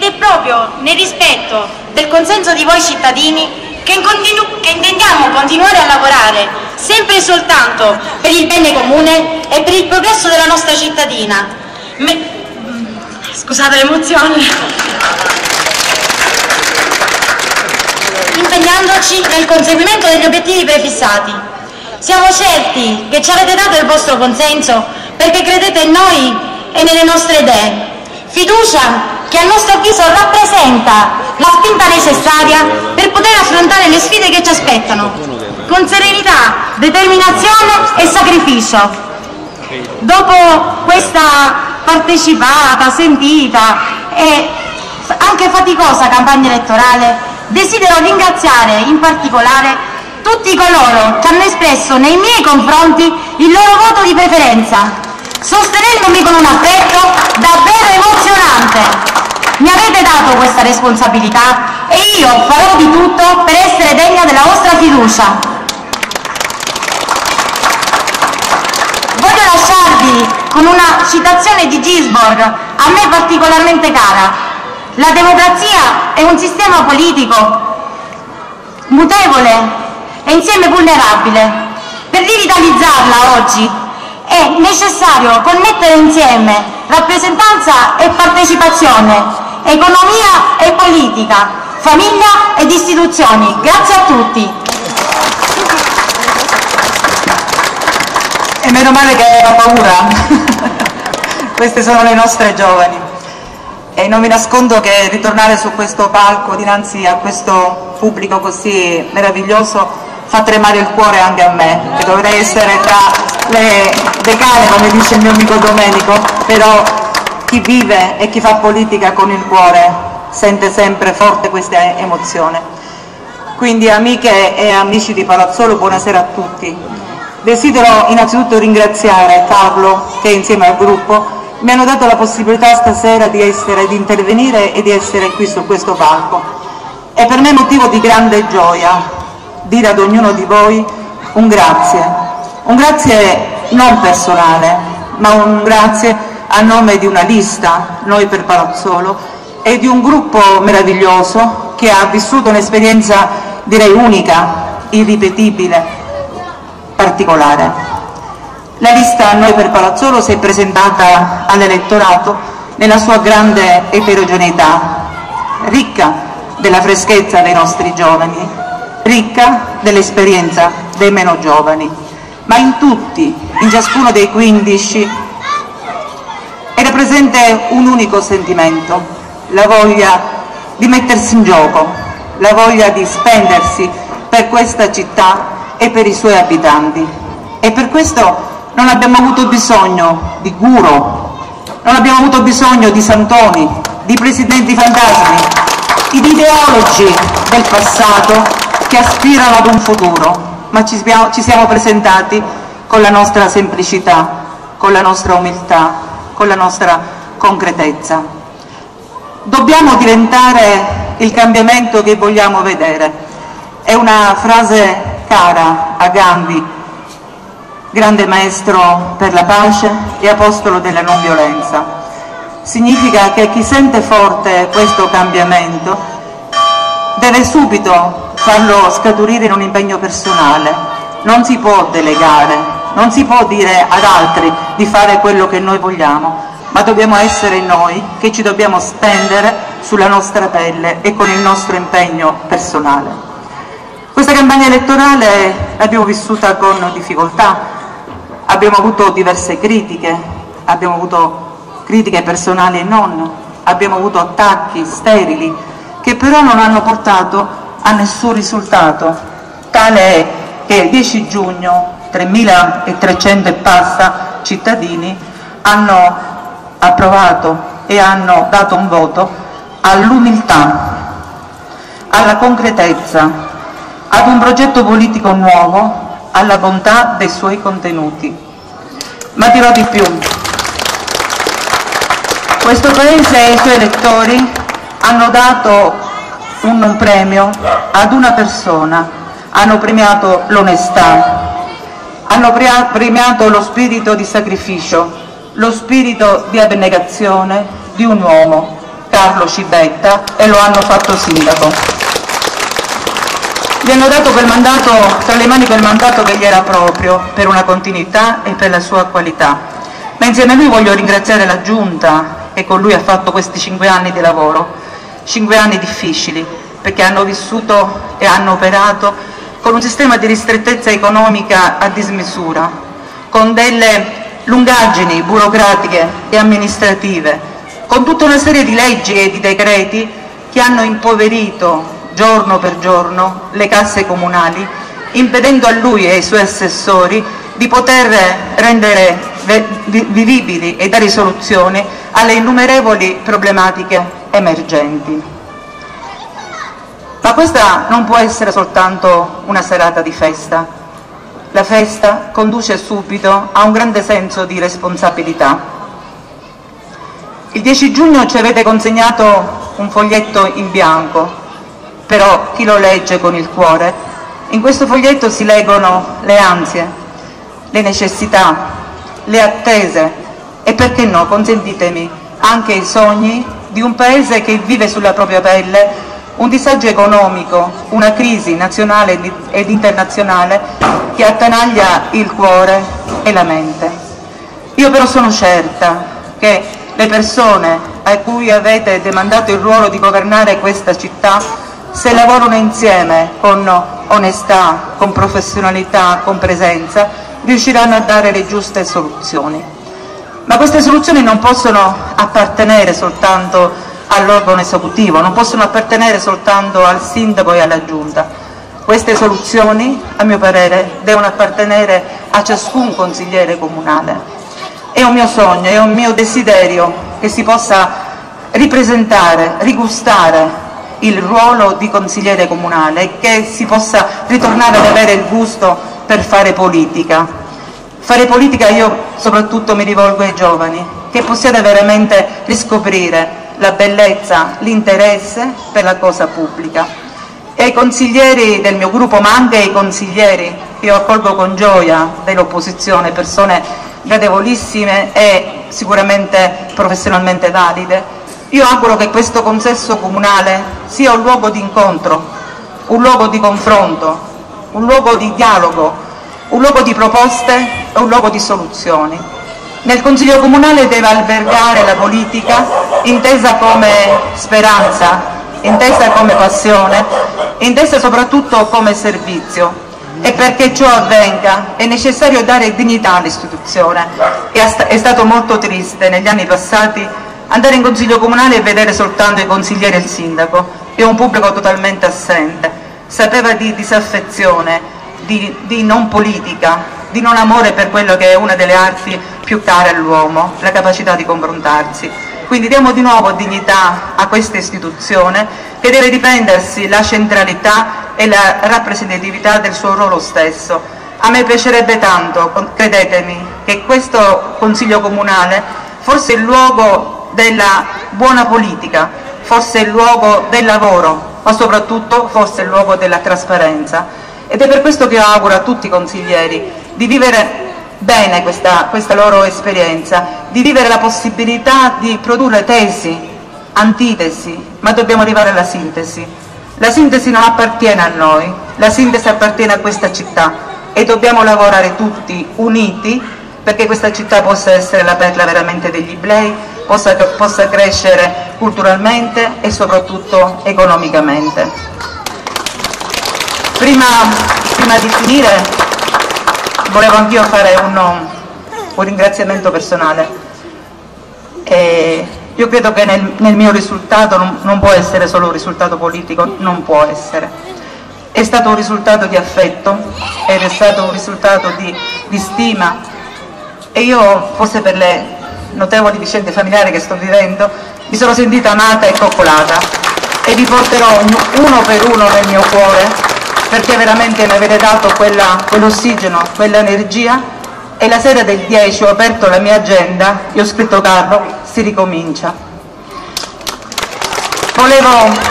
è proprio nel rispetto del consenso di voi cittadini che intendiamo continuare a lavorare sempre e soltanto per il bene comune e per il progresso della nostra cittadina. Scusate l'emozione. Impegnandoci nel conseguimento degli obiettivi prefissati. Siamo certi che ci avete dato il vostro consenso perché credete in noi e nelle nostre idee. Fiducia che a nostro avviso rappresenta la spinta necessaria per poter affrontare le sfide che ci aspettano, con serenità, determinazione e sacrificio. Dopo questa partecipata, sentita e anche faticosa campagna elettorale, desidero ringraziare in particolare tutti coloro che hanno espresso nei miei confronti il loro voto di preferenza, sostenendomi con un affetto davvero emozionante. Mi avete dato questa responsabilità e io farò di tutto per essere degna della vostra fiducia. Voglio lasciarvi con una citazione di Gisborg, a me particolarmente cara. La democrazia è un sistema politico mutevole e insieme vulnerabile. Per rivitalizzarla oggi è necessario connettere insieme rappresentanza e partecipazione, economia e politica, famiglia ed istituzioni. Grazie a tutti. E meno male che aveva paura. Queste sono le nostre giovani. E non mi nascondo che ritornare su questo palco dinanzi a questo pubblico così meraviglioso fa tremare il cuore anche a me, che dovrei essere tra le decane, come dice il mio amico Domenico, però chi vive e chi fa politica con il cuore sente sempre forte questa emozione. Quindi amiche e amici di Palazzolo, buonasera a tutti. Desidero innanzitutto ringraziare Carlo, che insieme al gruppo mi hanno dato la possibilità stasera di intervenire e di essere qui su questo palco. È per me motivo di grande gioia dire ad ognuno di voi un grazie non personale, ma un grazie a nome di una lista, Noi per Palazzolo, e di un gruppo meraviglioso che ha vissuto un'esperienza direi unica, irripetibile, particolare. La lista Noi per Palazzolo si è presentata all'elettorato nella sua grande eterogeneità, ricca della freschezza dei nostri giovani, ricca dell'esperienza dei meno giovani, ma in tutti, in ciascuno dei 15, era presente un unico sentimento, la voglia di mettersi in gioco, la voglia di spendersi per questa città e per i suoi abitanti. E per questo non abbiamo avuto bisogno di guru, non abbiamo avuto bisogno di santoni, di presidenti fantasmi, di ideologi del passato che aspirano ad un futuro, ma ci siamo presentati con la nostra semplicità, con la nostra umiltà, con la nostra concretezza. Dobbiamo diventare il cambiamento che vogliamo vedere. È una frase cara a Gandhi, grande maestro per la pace e apostolo della non violenza. Significa che chi sente forte questo cambiamento deve subito farlo scaturire in un impegno personale, non si può delegare, non si può dire ad altri di fare quello che noi vogliamo, ma dobbiamo essere noi che ci dobbiamo spendere sulla nostra pelle e con il nostro impegno personale. Questa campagna elettorale l'abbiamo vissuta con difficoltà, abbiamo avuto diverse critiche, abbiamo avuto critiche personali e non, abbiamo avuto attacchi sterili che però non hanno portato a nessun risultato. Tale è che il 10 giugno 3.300 e passa cittadini hanno approvato e hanno dato un voto all'umiltà, alla concretezza, ad un progetto politico nuovo, alla bontà dei suoi contenuti. Ma dirò di più. Questo Paese e i suoi elettori hanno dato un premio ad una persona, hanno premiato l'onestà, hanno premiato lo spirito di sacrificio, lo spirito di abnegazione di un uomo, Carlo Cibetta e lo hanno fatto sindaco. Gli hanno dato tra le mani quel mandato che gli era proprio, per una continuità e per la sua qualità. Ma insieme a lui voglio ringraziare la Giunta che con lui ha fatto questi 5 anni di lavoro, 5 anni difficili, perché hanno vissuto e hanno operato con un sistema di ristrettezza economica a dismisura, con delle lungaggini burocratiche e amministrative, con tutta una serie di leggi e di decreti che hanno impoverito giorno per giorno le casse comunali, impedendo a lui e ai suoi assessori di poter rendere vivibili e dare soluzioni alle innumerevoli problematiche emergenti. Ma questa non può essere soltanto una serata di festa. La festa conduce subito a un grande senso di responsabilità. Il 10 giugno ci avete consegnato un foglietto in bianco, però chi lo legge con il cuore, in questo foglietto si leggono le ansie, le necessità, le attese e, perché no, consentitemi, anche i sogni di un paese che vive sulla propria pelle un disagio economico, una crisi nazionale ed internazionale che attanaglia il cuore e la mente. Io però sono certa che le persone a cui avete demandato il ruolo di governare questa città, se lavorano insieme con onestà, con professionalità, con presenza, riusciranno a dare le giuste soluzioni. Ma queste soluzioni non possono appartenere soltanto all'organo esecutivo, non possono appartenere soltanto al sindaco e alla giunta. Queste soluzioni, a mio parere, devono appartenere a ciascun consigliere comunale. È un mio sogno, è un mio desiderio che si possa ripresentare, rigustare il ruolo di consigliere comunale e che si possa ritornare ad avere il gusto per fare politica. Fare politica, io soprattutto mi rivolgo ai giovani, che possiate veramente riscoprire la bellezza, l'interesse per la cosa pubblica. E ai consiglieri del mio gruppo, ma anche ai consiglieri che io accolgo con gioia dell'opposizione, persone gradevolissime e sicuramente professionalmente valide, io auguro che questo consesso comunale sia un luogo di incontro, un luogo di confronto, un luogo di dialogo, un luogo di proposte e un luogo di soluzioni. Nel Consiglio Comunale deve albergare la politica intesa come speranza, intesa come passione, intesa soprattutto come servizio. E perché ciò avvenga è necessario dare dignità all'istituzione. È stato molto triste negli anni passati andare in Consiglio Comunale e vedere soltanto i consiglieri e il sindaco e un pubblico totalmente assente. Sapeva di disaffezione, di non politica, di non amore per quello che è una delle arti più care all'uomo, la capacità di confrontarsi. Quindi diamo di nuovo dignità a questa istituzione che deve riprendersi la centralità e la rappresentatività del suo ruolo stesso. A me piacerebbe tanto, credetemi, che questo Consiglio Comunale fosse il luogo della buona politica, fosse il luogo del lavoro, ma soprattutto fosse il luogo della trasparenza. Ed è per questo che io auguro a tutti i consiglieri di vivere bene questa loro esperienza, di vivere la possibilità di produrre tesi, antitesi, ma dobbiamo arrivare alla sintesi. La sintesi non appartiene a noi, la sintesi appartiene a questa città e dobbiamo lavorare tutti uniti perché questa città possa essere la perla veramente degli Iblei, possa crescere culturalmente e soprattutto economicamente. Prima di finire volevo anch'io fare un ringraziamento personale. Io credo che nel mio risultato non può essere solo un risultato politico, non può essere. È stato un risultato di affetto, ed è stato un risultato di stima, e io, forse per le notevoli vicende familiari che sto vivendo, mi sono sentita amata e coccolata e vi porterò uno per uno nel mio cuore, perché veramente mi avete dato quell'ossigeno, quell'energia. E la sera del 10 ho aperto la mia agenda e ho scritto: Carlo, si ricomincia. Volevo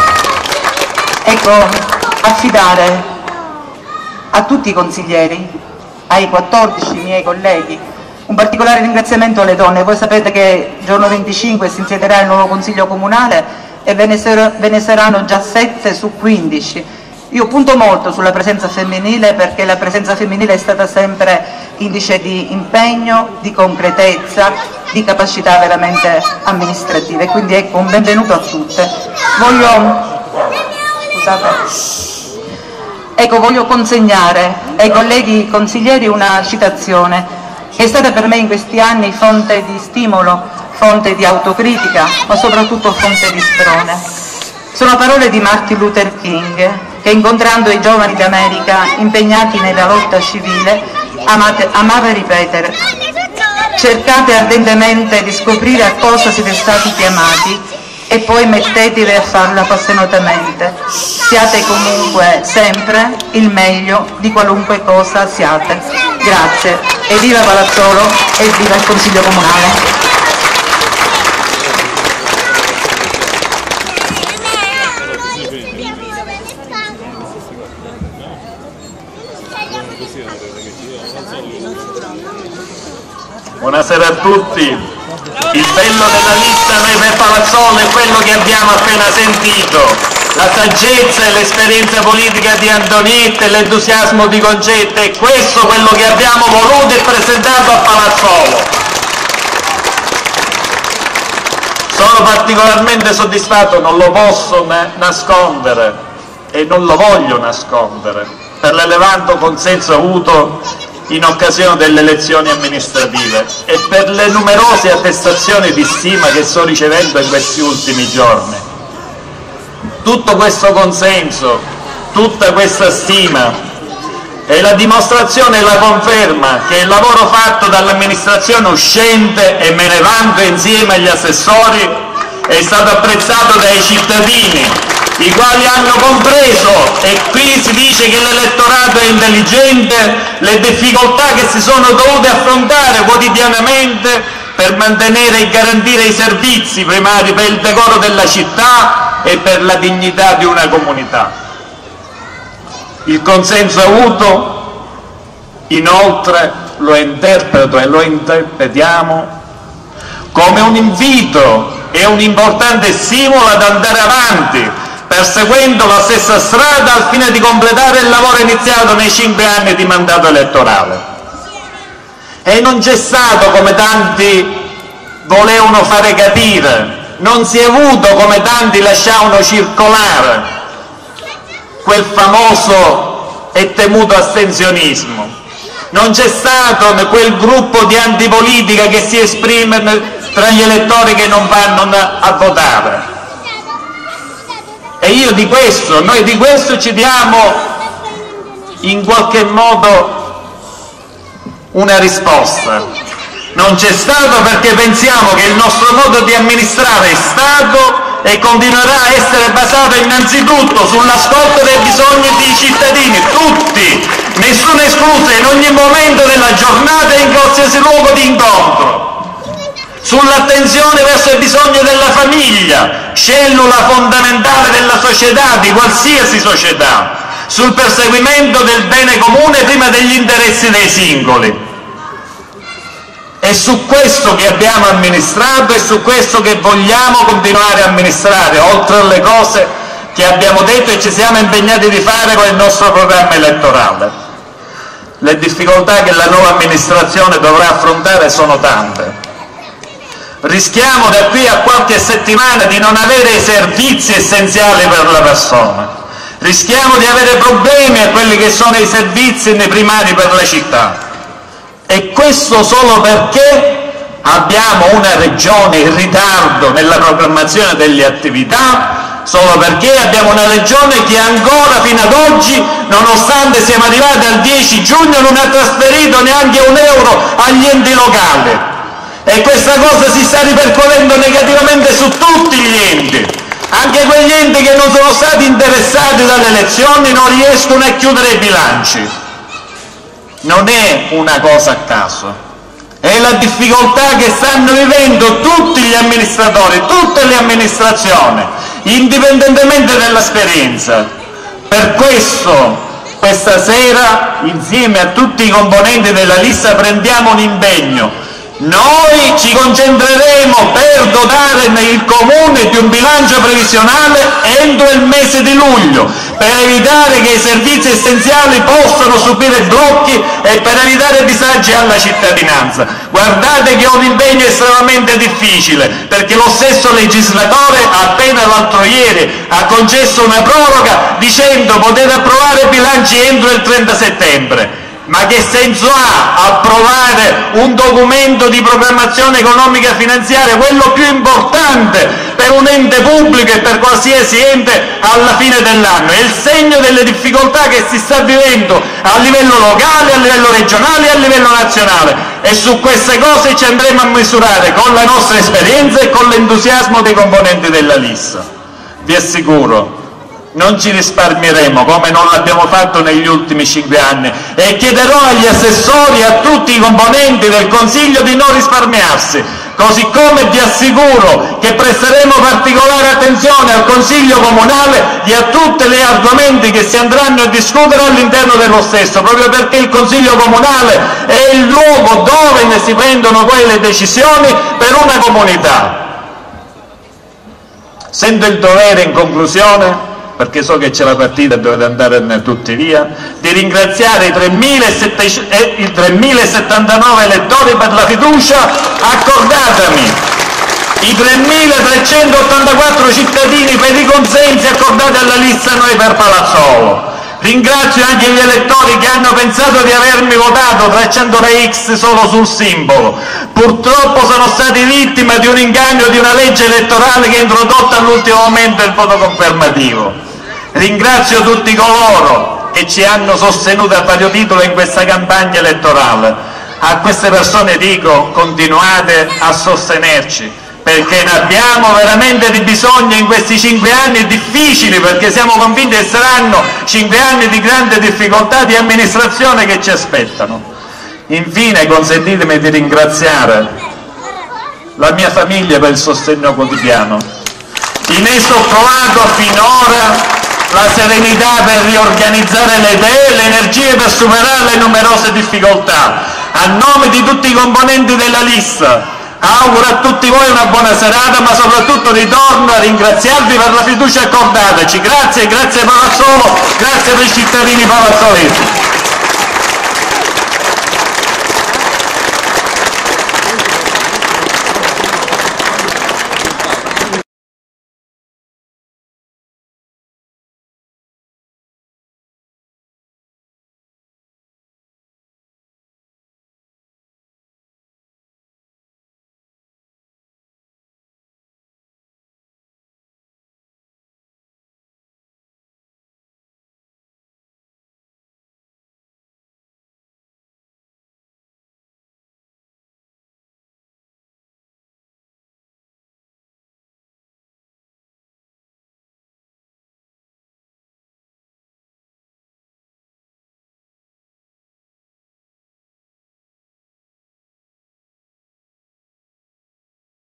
affidare a tutti i consiglieri, ai 14 miei colleghi, Un particolare ringraziamento alle donne. Voi sapete che il giorno 25 si insiederà il nuovo Consiglio Comunale e ve ne saranno già 7 su 15. Io punto molto sulla presenza femminile perché la presenza femminile è stata sempre indice di impegno, di concretezza, di capacità veramente amministrative. Quindi ecco, un benvenuto a tutte. Voglio consegnare ai colleghi consiglieri una citazione che è stata per me in questi anni fonte di stimolo, fonte di autocritica, ma soprattutto fonte di sprone. Sono parole di Martin Luther King, che incontrando i giovani d'America impegnati nella lotta civile amava ripetere: cercate ardentemente di scoprire a cosa siete stati chiamati e poi mettetevi a farlo appassionatamente. Siate comunque sempre il meglio di qualunque cosa siate. Grazie e viva Palazzolo e viva il Consiglio Comunale. Buonasera a tutti. Il bello della lista Noi per Palazzolo è quello che abbiamo appena sentito, la saggezza e l'esperienza politica di Antonietta e l'entusiasmo di Concetta, è questo quello che abbiamo voluto e presentato a Palazzolo. Sono particolarmente soddisfatto, non lo posso nascondere e non lo voglio nascondere, per l'elevato consenso avuto in occasione delle elezioni amministrative e per le numerose attestazioni di stima che sto ricevendo in questi ultimi giorni. Tutto questo consenso, tutta questa stima è la dimostrazione e la conferma che il lavoro fatto dall'amministrazione uscente, e me ne vanto insieme agli assessori, è stato apprezzato dai cittadini, i quali hanno compreso, e qui si dice che l'elettorato è intelligente, le difficoltà che si sono dovute affrontare quotidianamente per mantenere e garantire i servizi primari per il decoro della città e per la dignità di una comunità. Il consenso avuto, inoltre, lo interpreto e lo interpretiamo come un invito e un importante stimolo ad andare avanti, perseguendo la stessa strada al fine di completare il lavoro iniziato nei 5 anni di mandato elettorale. E non c'è stato, come tanti volevano fare capire, non si è avuto, come tanti lasciavano circolare, quel famoso e temuto astensionismo. Non c'è stato quel gruppo di antipolitica che si esprime tra gli elettori che non vanno a votare. E noi di questo ci diamo in qualche modo una risposta. Non c'è stato perché pensiamo che il nostro modo di amministrare è stato e continuerà a essere basato innanzitutto sull'ascolto dei bisogni dei cittadini, tutti, nessuno escluso, in ogni momento della giornata e in qualsiasi luogo di incontro. Sull'attenzione verso i bisogni della famiglia, cellula fondamentale della società, di qualsiasi società, sul perseguimento del bene comune prima degli interessi dei singoli. È su questo che abbiamo amministrato e su questo che vogliamo continuare a amministrare, oltre alle cose che abbiamo detto e ci siamo impegnati di fare con il nostro programma elettorale. Le difficoltà che la nuova amministrazione dovrà affrontare sono tante. Rischiamo da qui a qualche settimana di non avere i servizi essenziali per la persona, rischiamo di avere problemi a quelli che sono i servizi primari per la città, e questo solo perché abbiamo una regione in ritardo nella programmazione delle attività, solo perché abbiamo una regione che ancora fino ad oggi, nonostante siamo arrivati al 10 giugno, non ha trasferito neanche un euro agli enti locali. E questa cosa si sta ripercuotendo negativamente su tutti gli enti, anche quegli enti che non sono stati interessati dalle elezioni non riescono a chiudere i bilanci. Non è una cosa a caso, è la difficoltà che stanno vivendo tutti gli amministratori, tutte le amministrazioni, indipendentemente dall'esperienza. Per questo Questa sera, insieme a tutti i componenti della lista, prendiamo un impegno. Noi ci concentreremo per dotare il Comune di un bilancio previsionale entro il mese di luglio, per evitare che i servizi essenziali possano subire blocchi e per evitare disagi alla cittadinanza. Guardate che è un impegno estremamente difficile, perché lo stesso legislatore appena l'altro ieri ha concesso una proroga dicendo potete approvare i bilanci entro il 30 settembre. Ma che senso ha approvare un documento di programmazione economica e finanziaria, quello più importante per un ente pubblico e per qualsiasi ente alla fine dell'anno? È il segno delle difficoltà che si sta vivendo a livello locale, a livello regionale e a livello nazionale, e su queste cose ci andremo a misurare con la nostra esperienza e con l'entusiasmo dei componenti della lista. Vi assicuro, non ci risparmieremo come non l'abbiamo fatto negli ultimi 5 anni, e chiederò agli assessori e a tutti i componenti del Consiglio di non risparmiarsi, così come vi assicuro che presteremo particolare attenzione al Consiglio Comunale e a tutti gli argomenti che si andranno a discutere all'interno dello stesso, proprio perché il Consiglio Comunale è il luogo dove si prendono quelle decisioni per una comunità. Sento il dovere, in conclusione, perché so che c'è la partita e dovete andare tutti via, di ringraziare i 3.079 elettori per la fiducia accordatami, i 3.384 cittadini per i consensi accordati alla lista Noi per Palazzolo. Ringrazio anche gli elettori che hanno pensato di avermi votato tracciando la X solo sul simbolo. Purtroppo sono stati vittime di un inganno di una legge elettorale che ha introdotto all'ultimo momento il voto confermativo. Ringrazio tutti coloro che ci hanno sostenuto a vario titolo in questa campagna elettorale. A queste persone dico: continuate a sostenerci, perché ne abbiamo veramente di bisogno in questi 5 anni difficili, perché siamo convinti che saranno 5 anni di grande difficoltà di amministrazione che ci aspettano. Infine, consentitemi di ringraziare la mia famiglia per il sostegno quotidiano. In esso ho trovato finora la serenità per riorganizzare le idee e le energie per superare le numerose difficoltà. A nome di tutti i componenti della lista auguro a tutti voi una buona serata, ma soprattutto ritorno a ringraziarvi per la fiducia accordataci. Grazie, grazie Palazzolo, grazie per i cittadini palazzolesi.